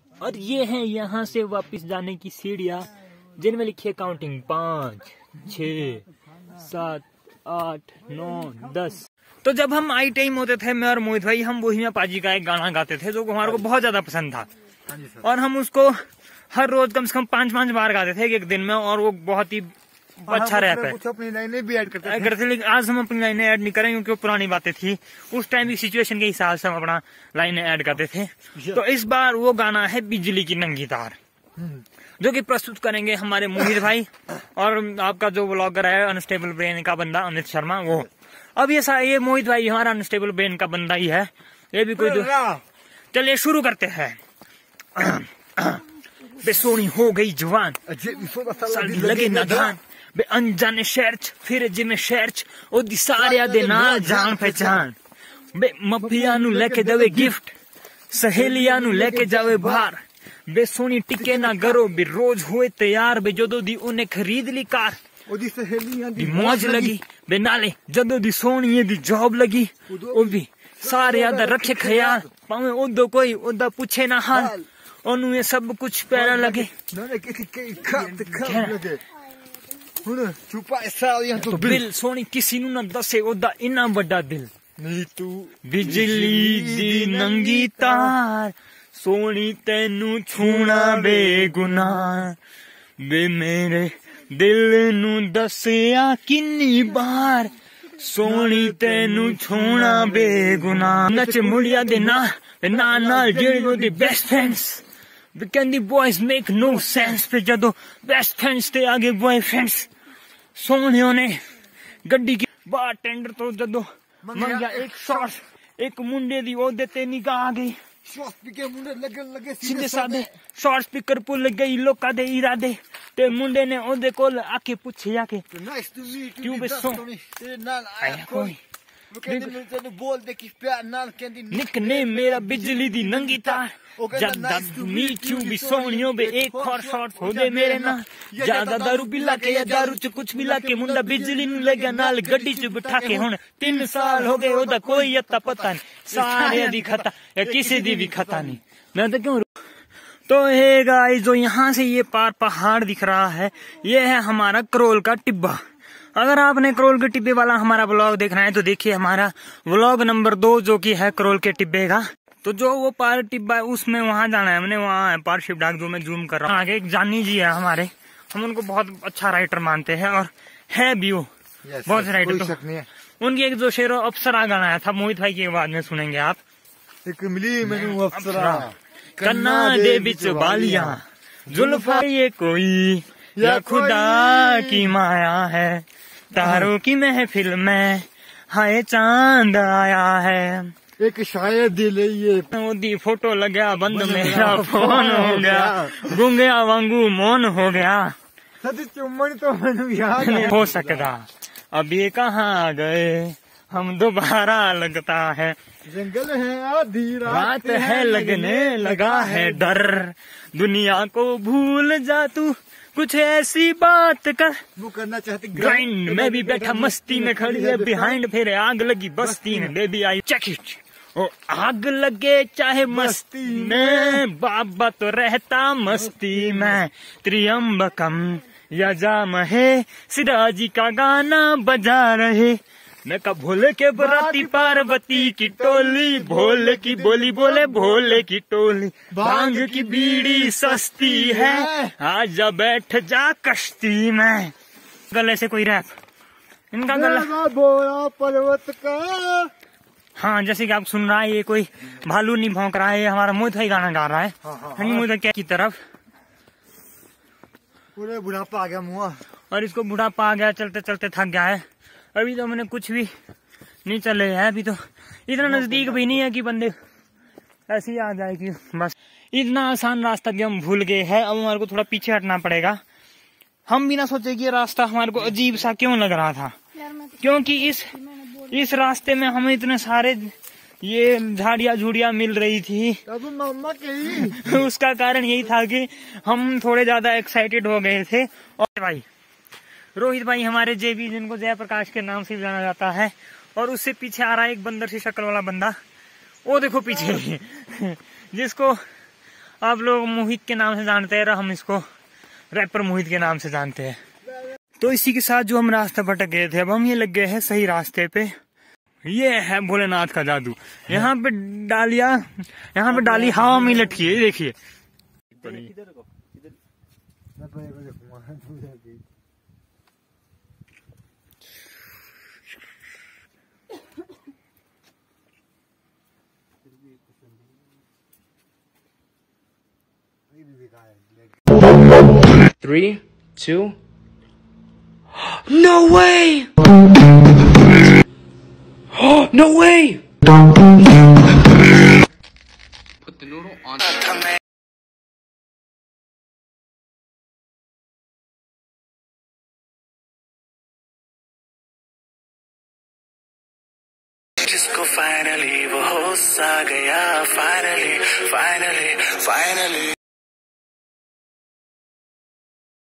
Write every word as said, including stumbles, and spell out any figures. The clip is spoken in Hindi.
और ये है यहाँ से वापस जाने की सीढ़ियाँ जिनमें लिखी है काउंटिंग पाँच छ सात आठ नौ दस। तो जब हम आई टाइम होते थे मैं और मोहित भाई, हम बोहिमिया पाजी का एक गाना गाते थे जो हमारे को बहुत ज्यादा पसंद था और हम उसको हर रोज कम से कम पांच पांच बार गाते थे एक दिन में और वो बहुत ही अच्छा रहता है। अपनी लाइनें भी ऐड करते थे। करते लेकिन आज हम अपनी लाइनें ऐड नहीं करें क्योंकि वो पुरानी बातें थी। उस टाइम की सिचुएशन के हिसाब से हम अपना लाइनें ऐड करते थे। तो इस बार वो गाना है बिजली की नंगी तार, जो कि प्रस्तुत करेंगे हमारे मोहित भाई और आपका जो ब्लॉगर है अनस्टेबल ब्रेन का बंदा अमित शर्मा। वो अब ये ये मोहित भाई हमारा अनस्टेबल ब्रेन का बंदा ही है, ये भी कोई। चलिए शुरू करते हैं। बेसोनी हो गई जवान लगे नादान बे अनजाने शहर फिर जिमें शहर ओदी सारिया दे नाल जान पहचान बे मफिया नु लेके जावे गिफ्ट सहेलिया नु लेके जावे बाहर बे सोनी टिके ना करो बे रोज हुए तैयार बे जदों दी उन्हें खरीद ली कार ओदी सहेलियां दी मौज लगी बे नाले जदों दी सोनी दी जॉब लगी ओ भी सारिया दा रखे ख्याल भावे ओदो कोई ओदा पूछे ना हाल ओनू ये सब कुछ प्यारा लगे तो बिल सोनी किसी नू ना दसे ओदा इना बड़ा दिल नहीं तू बिजली दी नंगी तार सोनी तेनू छूना बेगुनाह बे मेरे दिल नू दसिया किन्नी बार सोनी तेनू छूना बेगुनाह नच मुड़िया दे ना ना ना जेड़े दे बेस्ट फ्रेंड्स कहती बॉयज मेक नो सेंस पे जदों बेस्ट फ्रेंड्स ते आगे बॉयफ्रेंड्स सोनियों ने गड्डी की बार टेंडर तो जदों मंगया एक शॉट एक मुंडे दी ओदे ते निगाह आ गई सीधे साधे शॉर्ट स्पीकर पुल गई लोका दे इरादे ते मुंडे ने ओदे कोल आके पूछया के क्यों बे सो बोल दे कि प्यार नाल कहंदी निकनेम मेरा बिजली दी नंगी तार ज्यादा मीट यू भी सोनियो बे एक और शॉट हो दे मेरे ना ज्यादा दारू पिला के या दारू च कुछ मिला के मुंडा बिजली नु ले गया नाल गड्डी च बिठा के हुन तीन साल हो गए ओदा कोई अता पता नहीं सारे दी खता या किसी दी भी खता नहीं। मैं तो क्यों तो हे गाइस जो यहाँ से ये पार पहाड़ दिख रहा है ये है हमारा करोल का टिब्बा। अगर आपने करोल के टिब्बे वाला हमारा ब्लॉग देखना है तो देखिए हमारा ब्लॉग नंबर दो जो कि है करोल के टिब्बे का। तो जो वो पार टिब्बा है उसमें वहां जाना है हमने, वहाँ है पार शिव डाक जो मैं जूम कर रहा हूँ। आगे एक जानी जी है हमारे, हम उनको बहुत अच्छा राइटर मानते हैं और है भी वो yes, बहुत राइटर। तो उनकी एक जो शेरो अप्सरा गाना आया था मोहित भाई की आवाज में सुनेंगे आप। एक मिली मैनू अप्सरा कन्ना दे बिच बालियां जुल्फा ये कोई या खुदा की माया है तारों की महफिल में हाय चांद आया है एक शायर दिल ये ओदी फोटो लगा बंद मेरा फोन हो गया गुंगिया वांगू मौन हो गया सच चुम्मन तो मैनू याद हो सकता अब ये कहाँ गए हम दोबारा लगता है जंगल है आधी रात है लगने लगा है डर दुनिया को भूल जा तू कुछ ऐसी बात कर वो करना चाहती ग्राइंड में भी बैठा मस्ती में खड़ी है बिहाइंड फिर आग लगी बस्ती में बेबी आई चेक इट ओ आग लगे चाहे मस्ती में बाबा तो रहता मस्ती में त्रियम्बकम या जाम है सिराजी का गाना बजा रहे मैं का भोले के बराती पार्वती की टोली भोले की बोली बोले भोले की टोली भांग की बीड़ी सस्ती है आजा बैठ जा कश्ती में। गले से कोई रैप इनका गला बोया पर्वत का। हाँ जैसे कि आप सुन रहा है ये कोई भालू नहीं भौंक रहा है, ये हमारा मोहित भाई गाना गा रहा है। हाँ मोहित क्या की तरफ पूरे बुढ़ापा आ गया मुआ और इसको बुढ़ापा आ गया चलते चलते थक गया है। अभी तो मैंने कुछ भी नहीं चले है, अभी तो इतना नजदीक भी नहीं है कि बंदे ऐसे ही आ जाए कि बस इतना आसान रास्ता भी हम भूल गए हैं। अब हमारे को थोड़ा पीछे हटना पड़ेगा। हम भी ना सोचे कि ये रास्ता हमारे को अजीब सा क्यों लग रहा था, क्योंकि इस इस रास्ते में हमें इतने सारे ये झाड़ियाँ झूड़ियाँ मिल रही थी। मामा के उसका कारण यही था कि हम थोड़े ज्यादा एक्साइटेड हो गए थे। और भाई रोहित भाई हमारे जेबी जिनको जयप्रकाश के नाम से जाना जाता है और उससे पीछे आ रहा है एक बंदर सी शक्ल वाला बंदा, वो देखो पीछे जिसको आप लोग मोहित के नाम से जानते हैं, हम इसको रैपर मोहित के नाम से जानते हैं। तो इसी के साथ जो हम रास्ता भटक गए थे, अब हम ये लग गए हैं सही रास्ते पे। ये है भोलेनाथ का जादू। यहाँ पे डालिया, यहाँ पे डाली हवा में लटकी है, देखिए। Three, two. No way! No way! Put the noodle on. जिसको फाइनली वो हो सा गया, फाइनली फाइनली फाइनली